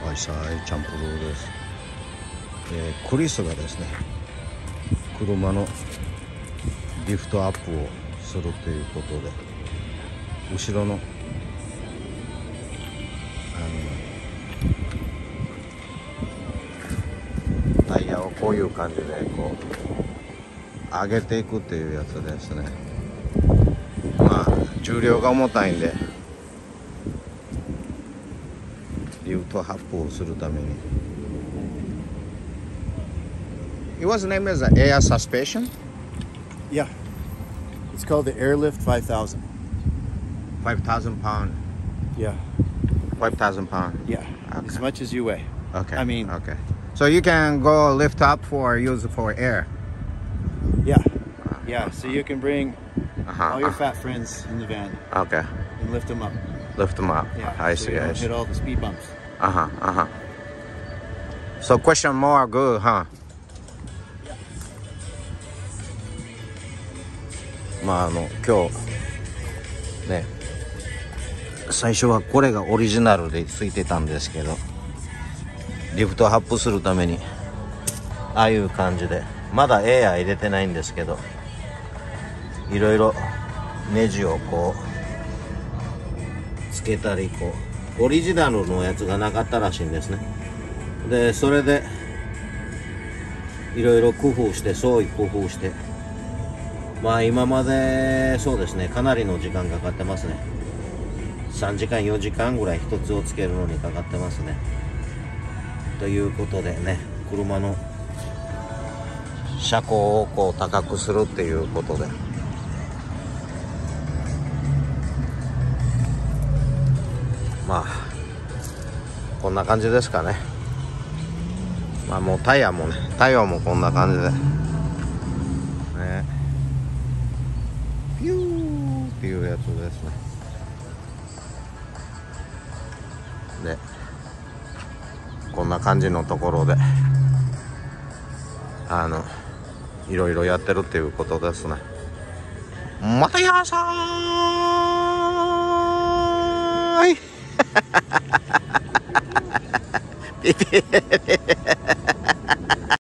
ワイサイチャンプルーです。クリスがですね、車のリフトアップをするということで、後ろのタイヤをこういう感じでこう上げていくっていうやつですね。まあ重量が重たいんでリフトアップをするために。It was named as an air suspension. Yeah, it's called the Airlift 5000. 5,000 pound. Yeah, 5,000 pound. yeah, Okay. as much as you weigh. Okay. I mean, okay. So you can go lift up for use for air. yeah, yeah. So you can bring all your Uh-huh. fat friends in the van Okay. and lift them up. Lift them up. Yeah, I so see. you I don't see. hit all the speed bumps. Uh-huh. Uh-huh. So question more good, huh? まあ今日ね、最初はこれがオリジナルでついてたんですけど、リフトアップするためにああいう感じで、まだエアー入れてないんですけど、いろいろネジをこうつけたり、こうオリジナルのやつがなかったらしいんですね。でそれでいろいろ工夫して、創意工夫して、まあ今までそうですね、かなりの時間かかってますね。3時間4時間ぐらい一つをつけるのにかかってますね。ということでね、車の車高をこう高くするっていうことで、まあこんな感じですかね。まあもうタイヤもこんな感じでね、ピューっていうやつですね。でこんな感じのところでいろいろやってるっていうことですね。またやーさーいピピ